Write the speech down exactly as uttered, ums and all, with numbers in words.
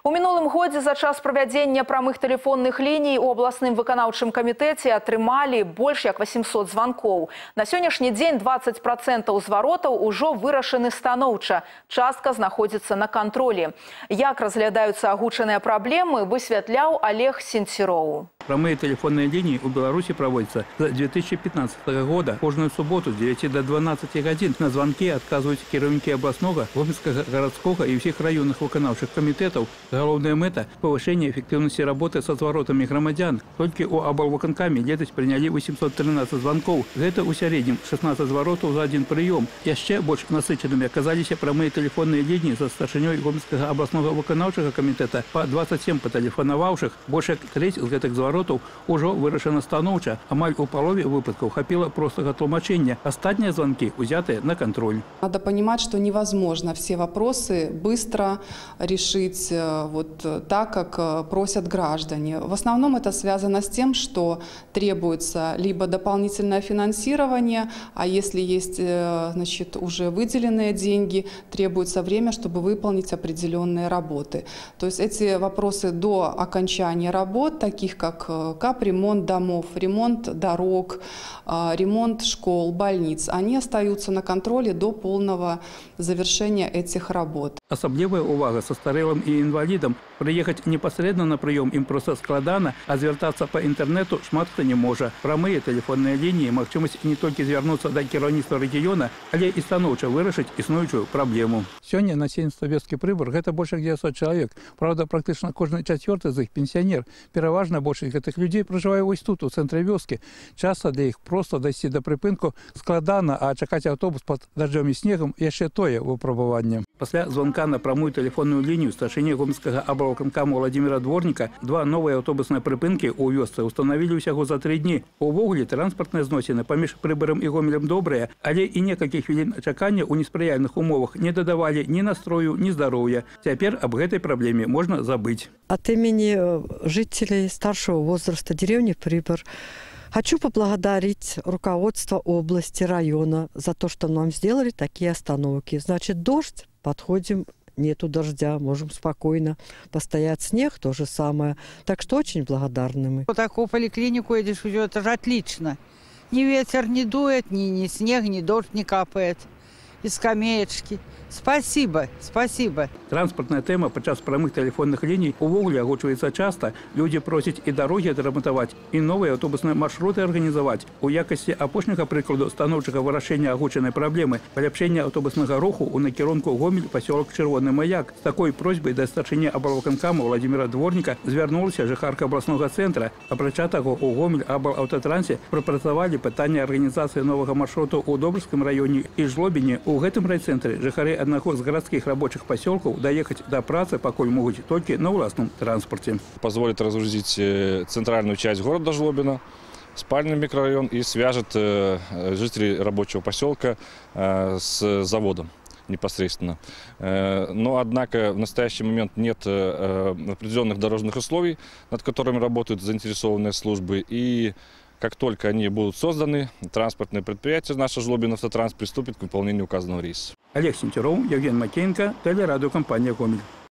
У мінулым годзе за час правядзення прамых тэлефонных ліній у абласным выканаўчым камітэце атрымалі больш як восемьсот званкоў. На сённяшні дзень двадцать процентов зваротаў ужо вырашаны станоўча. Частка знаходзіцца на кантролі. Як разглядаюцца агучаныя праблемы, высвятляў Олег Сенціроў. Прамые телефонные линии у Беларуси проводятся с две тысячи пятнадцатого года. Каждую субботу с девяти до дванадцати годин на звонки отказывают кіраўнікі областного, гомельского, городского и всех районных выканаўчых комитетов. Головная мета – повышение эффективности работы со зворотами громадян. Только у облвыканкаме летась приняли восемьсот тринадцать звонков. Это у среднем шестнадцать зворотов за один прием. Яшчэ больше насыщенными оказались прамые телефонные линии со старшиней гомельского областного выканаўчага комитета по двадцать семь потелефонаваўшых. Больше треть из этих зворотов уже вырашена станоўча. Амаль у половины выпадков хапило простого тлумачэння. Остальные звонки взяты на контроль. Надо понимать, что невозможно все вопросы быстро решить вот так, как просят граждане. В основном это связано с тем, что требуется либо дополнительное финансирование, а если есть, значит, уже выделенные деньги, требуется время, чтобы выполнить определенные работы. То есть эти вопросы до окончания работ, таких как капремонт домов, ремонт дорог, ремонт школ, больниц, они остаются на контроле до полного завершения этих работ. Особливая увага состарелым и инвалидам. Приехать непосредственно на прием им просто складана, а звертаться по интернету шмат хто не може. Прамые телефонные линии магчымасць не только звернуться до кіраўніцтва региона, але и станоўча вырашыць існуючую проблему. Сегодня насельніцтва вёскі Прыбор это больше девятьсот человек. Правда, практически каждый четвертый из них пенсионер. Переважно большасць этих людей проживает ось тут, у центре вёскі. Часто для их просто дойти до припынку складана, а чакаць автобус под дождем и снегом яшчэ тое выпрабаванне. После звонка на прамую телефонную линию старшыні гомельскага облвыканкама Владимира Дворника два новые автобусные припынки у вёсцы установили усяго за три дні. Увогуле транспортные зносіны паміж Прыборам и Гомелем добрые, але и некалькіх хвілін чакання у неспрыяльных умовах не додавали ни настрою, ни здоровья. Теперь об этой проблеме можно забыть. От имени жителей старшего возраста деревни Прибор хочу поблагодарить руководство области, района за то, что нам сделали такие остановки. Значит, дождь, подходим, нету дождя, можем спокойно постоять. Снег то же самое. Так что очень благодарны мы. Вот такую поликлинику едешь, это же отлично. Ни ветер не дует, ни, ни снег, ни дождь не капает. И скамеечки. Спасибо, спасибо. Транспортная тема подчас прамых телефонных линий увогуле агучваецца часто. Люди просят и дороги адрамантаваць, и новые автобусные маршруты организовать. У якасці апошняга прыкладу станоўчага вырашэння агучанай праблемы паляпшэння автобуснага руху у накірунку Гомель, поселок Чырвоны Маяк. С такой просьбой да старшыні облвыканкама Владимира Дворника звярнулася жыхарка областного центра. Апрача таго, у Гомель облаўтотрансе прапрацавалі пытанне организации нового маршрута у Добрском районе и Жлобине. У гэтым райцэнтры жыхары одного из городских рабочих поселков доехать до працы покуль могут только на властном транспорте. Позволит разгрузить центральную часть города Жлобина, спальный микрорайон и свяжет жителей рабочего поселка с заводом непосредственно. Но, однако, в настоящий момент нет определенных дорожных условий, над которыми работают заинтересованные службы. И как только они будут созданы, транспортное предприятие наше Жлобин Автотранс приступит к выполнению указанного рейса. Олег Сенціроў, Евген Макеенко, телерадиокомпания «Гомель».